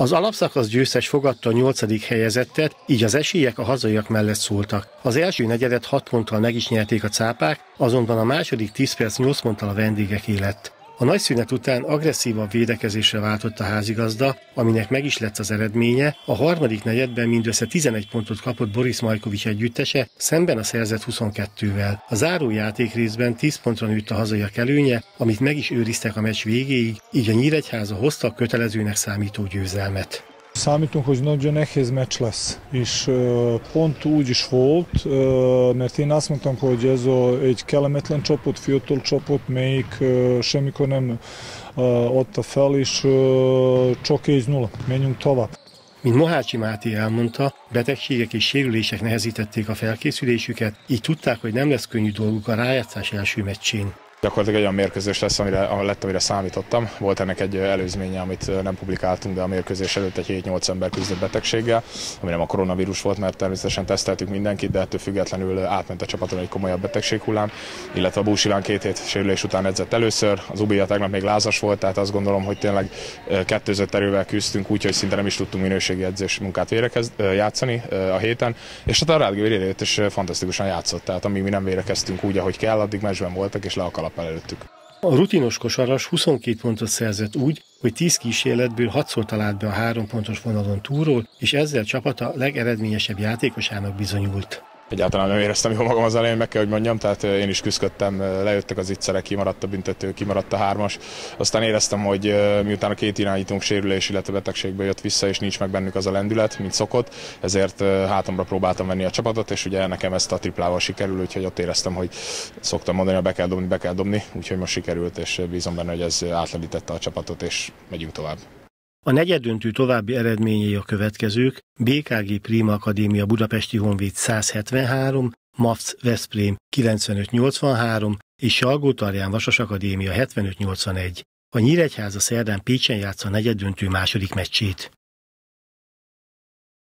Az alapszakasz győztes fogadta a 8. helyezettet, így az esélyek a hazaiak mellett szóltak. Az első negyedet 6 ponttal meg is nyerték a cápák, azonban a második 10 perc 8 ponttal a vendégeké lett. A nagy szünet után agresszívabb védekezésre váltott a házigazda, aminek meg is lett az eredménye. A harmadik negyedben mindössze 11 pontot kapott Boris Majkovics együttese, szemben a szerzett 22-vel. A záró játékrészben 10 pontra nőtt a hazaiak előnye, amit meg is őriztek a meccs végéig, így a Nyíregyháza hozta a kötelezőnek számító győzelmet. Számítunk, hogy nagyon nehéz meccs lesz, és pont úgy is volt, mert én azt mondtam, hogy ez egy kellemetlen csapat, fiatal csapat, melyik semmikor nem adta fel, és csak 1-0, menjünk tovább. Mint Mohácsi Máté elmondta, betegségek és sérülések nehezítették a felkészülésüket, így tudták, hogy nem lesz könnyű dolguk a rájátszás első meccsén. Gyakorlatilag egy olyan mérkőzés lesz, amire számítottam. Volt ennek egy előzménye, amit nem publikáltunk, de a mérkőzés előtt egy 7-8 ember küzdött betegséggel, ami nem a koronavírus volt, mert természetesen teszteltük mindenkit, de ettől függetlenül átment a csapaton egy komolyabb betegséghullám, illetve a Bús Iván 2 hét sérülés után edzett először, az Ubija tegnap még lázas volt, tehát azt gondolom, hogy tényleg kettőzött erővel küzdtünk, úgyhogy szinte nem is tudtunk minőségi edzés munkát játszani a héten, és a Rádgő jött és fantasztikusan játszott, tehát amíg mi nem vérekeztünk úgy, ahogy kell, addig meccsben voltak és le a kalappal előttük. A rutinos kosaras 22 pontot szerzett úgy, hogy 10 kísérletből 6-szor talált be a 3 pontos vonalon túlról, és ezzel csapata legeredményesebb játékosának bizonyult. Egyáltalán nem éreztem jól magam az elején, meg kell, hogy mondjam, tehát én is küzdöttem, lejöttek az ittszerek, kimaradt a büntető, kimaradt a 3-as. Aztán éreztem, hogy miután a 2 irányítónk sérülés, illetve betegségből jött vissza, és nincs meg bennük az a lendület, mint szokott, ezért hátamra próbáltam venni a csapatot, és ugye nekem ezt a triplával sikerül, úgyhogy ott éreztem, hogy szoktam mondani, hogy be kell dobni, úgyhogy most sikerült, és bízom benne, hogy ez átlendítette a csapatot, és megyünk tovább. A negyeddöntő további eredményei a következők: BKG Prima Akadémia Budapesti Honvéd 173, MAFC Veszprém 95-83 és Salgótarján Vasas Akadémia 75-81. A Nyíregyháza szerdán Pécsen játsza a negyeddöntő második meccsét.